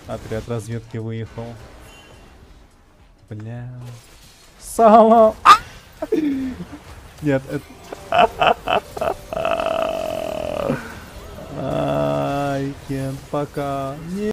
Отряд разведки выехал. Бля. Сало. Нет, это... Ай, Кен, пока.